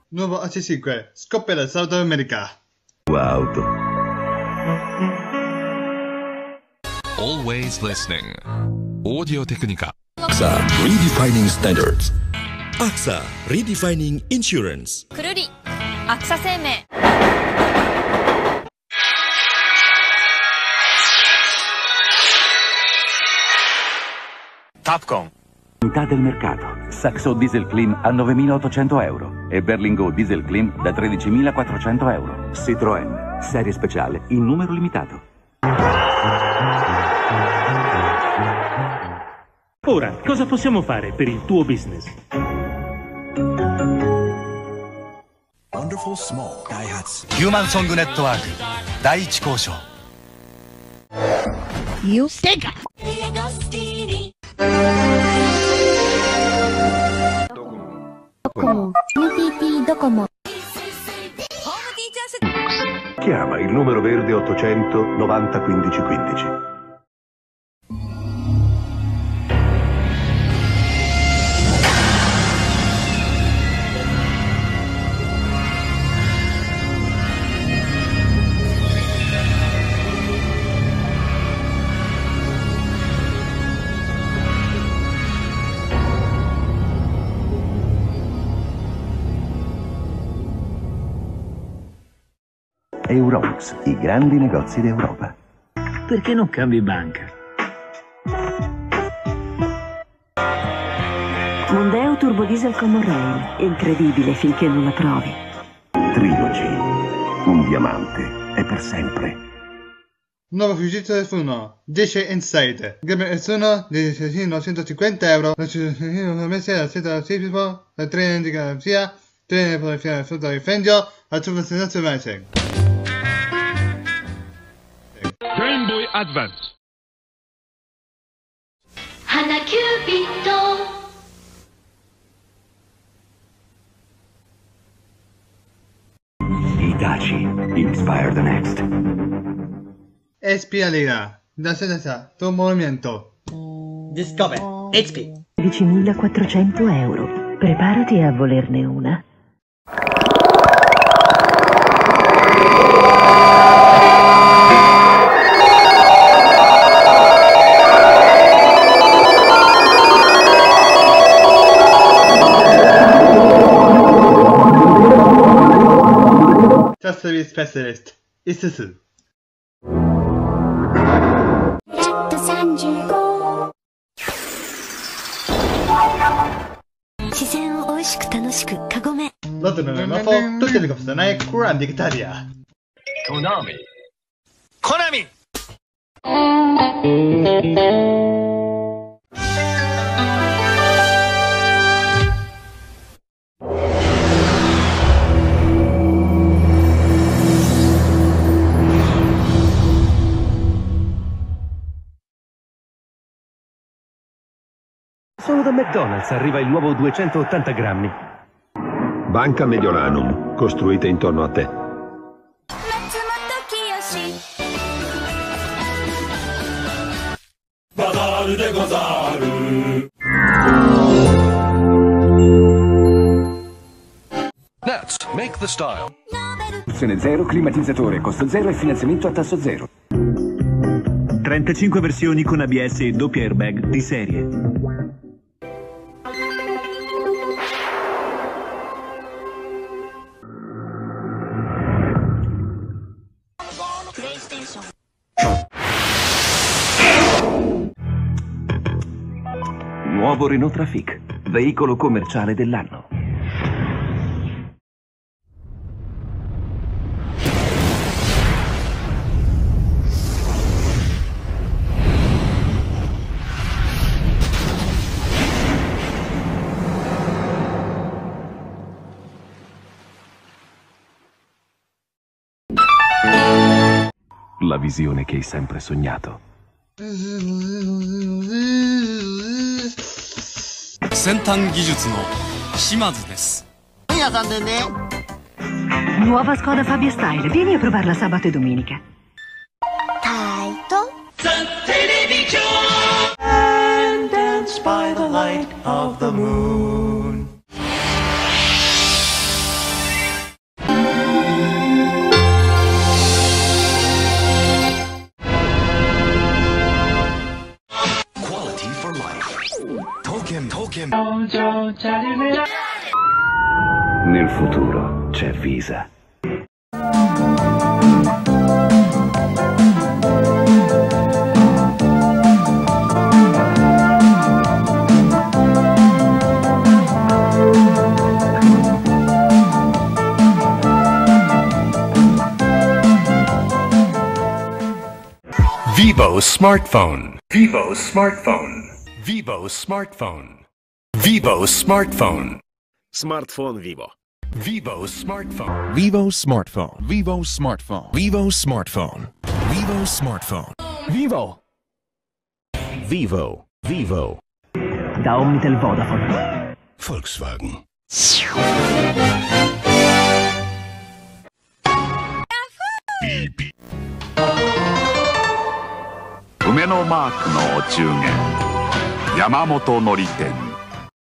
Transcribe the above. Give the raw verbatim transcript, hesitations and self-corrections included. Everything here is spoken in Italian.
Nuovo A C cinque, scoppia da South America. Auto. Always listening. Audio Technica. A X A Redefining Standards. A X A Redefining Insurance. くるり、アクサ生命。 Capcom. Metà del mercato. Saxo Diesel Clean a novemilaottocento euro e Berlingo Diesel Clean da tredicimilaquattrocento euro. Citroën, serie speciale in numero limitato. Ora, cosa possiamo fare per il tuo business? Wonderful Small Daihatsu. Human Song Network. Daiichi Kosho. You Sega. Docomo. N T T Docomo. Chiama il numero verde ottocento novanta quindici quindici. Eurolux, i grandi negozi d'Europa. Perché non cambi banca? Mondeo Turbo Diesel con Monorail. Incredibile finché non la provi. Trilogy. Un diamante è per sempre. Nuovo fucile F uno, dieci Insight. Gamer S uno di novecentocinquanta euro. La cittadina messa la seta tipo, la tre indica sia, tre per il frutto di Fendio, la tua presentazione matching. Game Boy Advance. Hana Cupid. Hitachi, Inspire the Next. Espiralina, da senza tu movimento. Discover H P. tredicimilaquattrocento euro. Preparati a volerne una. Customer Specialist, Isuzu. Lotto numero nove, tutte le cose grandi Italia. Konami. Konami. Solo da McDonald's arriva il nuovo duecentottanta grammi. Banca Mediolanum, costruita intorno a te. Let's make the style. Opzione zero, climatizzatore, costo zero e finanziamento a tasso zero. trentacinque versioni con A B S e doppia airbag di serie. Nuovo Renault Trafic, veicolo commerciale dell'anno. La visione che hai sempre sognato. 先端技術の島津です。 本屋さんでね。 Nuova Skoda Fabia Style. Vieni a provarla sabato e domenica. Taito. And dance by the light of the moon. Nel futuro c'è Visa. Vivo smartphone. Vivo smartphone. Vivo smartphone. Vivo smartphone. Smartphone Vivo. Vivo smartphone. Vivo smartphone. Vivo smartphone. Vivo smartphone. Vivo smartphone. Vivo. Vivo. Vivo. Da Omnitel Vodafone. Volkswagen. 梅のマークのお中元山本のり店